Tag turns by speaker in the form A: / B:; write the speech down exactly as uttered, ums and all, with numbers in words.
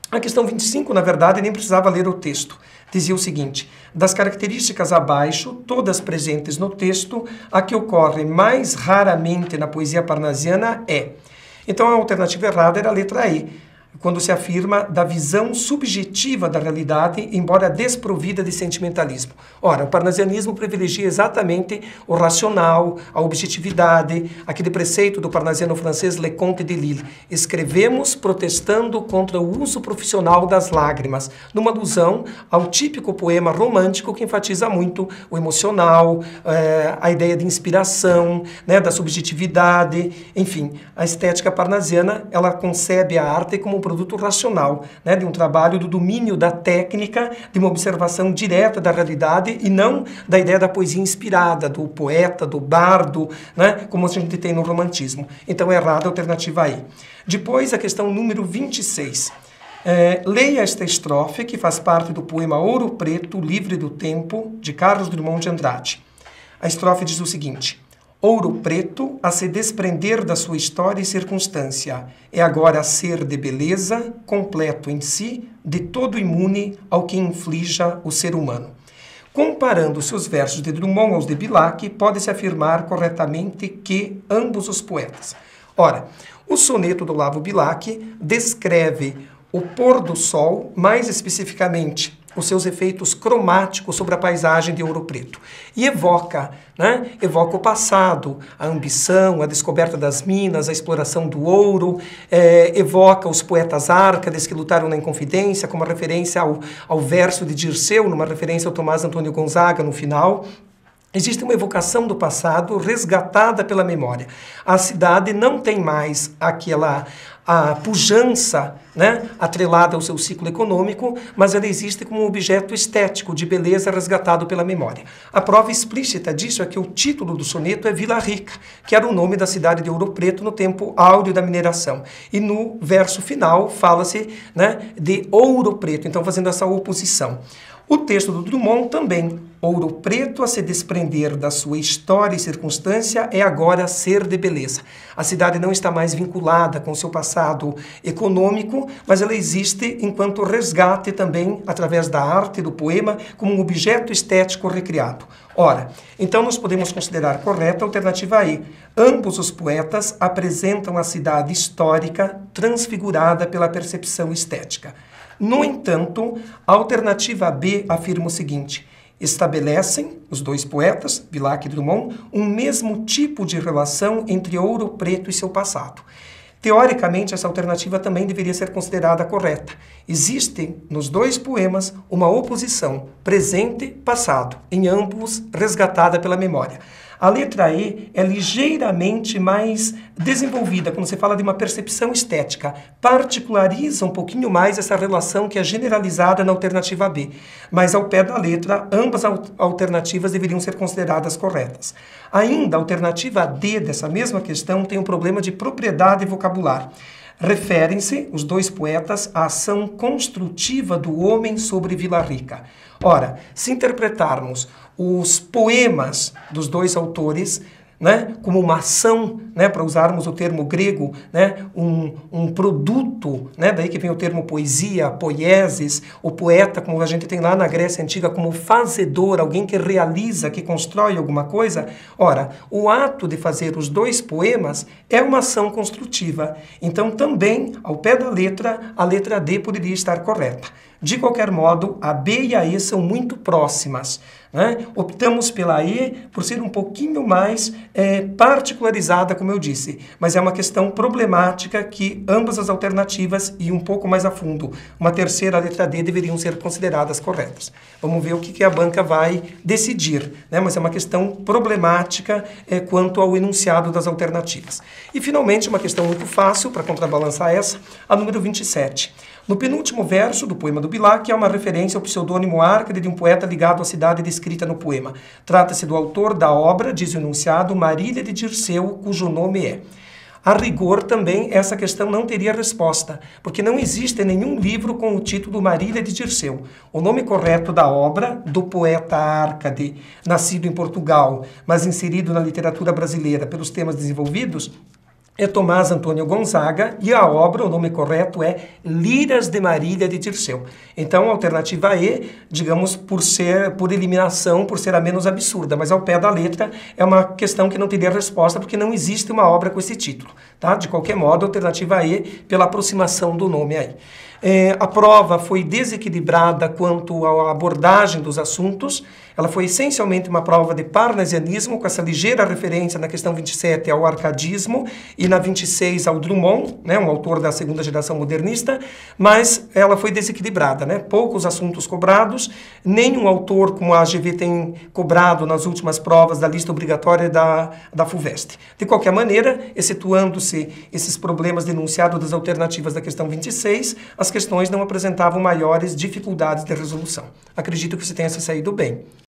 A: A questão vinte e cinco, na verdade, nem precisava ler o texto. Dizia o seguinte: das características abaixo, todas presentes no texto, a que ocorre mais raramente na poesia parnasiana é... Então, a alternativa errada era a letra E, quando se afirma da visão subjetiva da realidade, embora desprovida de sentimentalismo. Ora, o parnasianismo privilegia exatamente o racional, a objetividade, aquele preceito do parnasiano francês Leconte de Lille. Escrevemos protestando contra o uso profissional das lágrimas, numa alusão ao típico poema romântico que enfatiza muito o emocional, é, a ideia de inspiração, né, da subjetividade, enfim. A estética parnasiana, ela concebe a arte como um produto racional, né, de um trabalho do domínio da técnica, de uma observação direta da realidade e não da ideia da poesia inspirada, do poeta, do bardo, né, como a gente tem no romantismo. Então é errada a alternativa aí. Depois a questão número vinte e seis. É, leia esta estrofe que faz parte do poema Ouro Preto, Livre do Tempo, de Carlos Drummond de Andrade. A estrofe diz o seguinte: ouro preto a se desprender da sua história e circunstância, é agora ser de beleza, completo em si, de todo imune ao que inflija o ser humano. Comparando-se os versos de Drummond aos de Bilac, pode-se afirmar corretamente que ambos os poetas. Ora, o soneto do Olavo Bilac descreve o pôr do sol, mais especificamente os seus efeitos cromáticos sobre a paisagem de Ouro Preto. E evoca, né? Evoca o passado, a ambição, a descoberta das minas, a exploração do ouro, é, evoca os poetas árcades que lutaram na Inconfidência, como uma referência ao, ao verso de Dirceu, numa referência ao Tomás Antônio Gonzaga no final. Existe uma evocação do passado resgatada pela memória. A cidade não tem mais aquela a pujança, né, atrelada ao seu ciclo econômico, mas ela existe como um objeto estético de beleza resgatado pela memória. A prova explícita disso é que o título do soneto é Vila Rica, que era o nome da cidade de Ouro Preto no tempo áureo da mineração. E no verso final fala-se, né, de Ouro Preto, então fazendo essa oposição. O texto do Drummond também. Ouro Preto a se desprender da sua história e circunstância é agora ser de beleza. A cidade não está mais vinculada com seu passado econômico, mas ela existe enquanto resgate também, através da arte, do poema, como um objeto estético recriado. Ora, então nós podemos considerar correta a alternativa E. Ambos os poetas apresentam a cidade histórica transfigurada pela percepção estética. No entanto, a alternativa B afirma o seguinte: estabelecem, os dois poetas, Bilac e Drummond, um mesmo tipo de relação entre Ouro Preto e seu passado. Teoricamente, essa alternativa também deveria ser considerada correta. Existe, nos dois poemas, uma oposição presente-passado, em ambos resgatada pela memória. A letra E é ligeiramente mais desenvolvida quando se fala de uma percepção estética, particulariza um pouquinho mais essa relação que é generalizada na alternativa B. Mas ao pé da letra, ambas as alternativas deveriam ser consideradas corretas. Ainda a alternativa D dessa mesma questão tem um problema de propriedade vocabular. Referem-se, os dois poetas, à ação construtiva do homem sobre Vila Rica. Ora, se interpretarmos os poemas dos dois autores, né, como uma ação, né, para usarmos o termo grego, né, um, um produto, né, daí que vem o termo poesia, poiesis, o poeta, como a gente tem lá na Grécia Antiga, como fazedor, alguém que realiza, que constrói alguma coisa. Ora, o ato de fazer os dois poemas é uma ação construtiva. Então, também, ao pé da letra, a letra D poderia estar correta. De qualquer modo, a B e a E são muito próximas, né? Optamos pela E por ser um pouquinho mais é, particularizada, como eu disse, mas é uma questão problemática que ambas as alternativas e um pouco mais a fundo, uma terceira, a letra D, deveriam ser consideradas corretas. Vamos ver o que, que a banca vai decidir, né? Mas é uma questão problemática é, quanto ao enunciado das alternativas. E, finalmente, uma questão muito fácil para contrabalançar essa, a número vinte e sete. No penúltimo verso do poema do Bilac, há uma referência ao pseudônimo Árcade de um poeta ligado à cidade descrita no poema. Trata-se do autor da obra, diz o enunciado, Marília de Dirceu, cujo nome é. A rigor, também, essa questão não teria resposta, porque não existe nenhum livro com o título Marília de Dirceu. O nome correto da obra, do poeta Árcade, nascido em Portugal, mas inserido na literatura brasileira pelos temas desenvolvidos, é Tomás Antônio Gonzaga e a obra, o nome correto é Liras de Marília de Dirceu. Então, a alternativa E, digamos, por ser, por eliminação, por ser a menos absurda, mas ao pé da letra é uma questão que não teria resposta porque não existe uma obra com esse título, tá? De qualquer modo, a alternativa E, pela aproximação do nome aí. É, a prova foi desequilibrada quanto à abordagem dos assuntos. Ela foi essencialmente uma prova de parnasianismo, com essa ligeira referência na questão vinte e sete ao arcadismo e na vinte e seis ao Drummond, né, um autor da segunda geração modernista, mas ela foi desequilibrada, né? Poucos assuntos cobrados, nenhum autor como a G V tem cobrado nas últimas provas da lista obrigatória da, da FUVEST. De qualquer maneira, excetuando-se esses problemas denunciados das alternativas da questão vinte e seis, as questões não apresentavam maiores dificuldades de resolução. Acredito que você tenha se saído bem.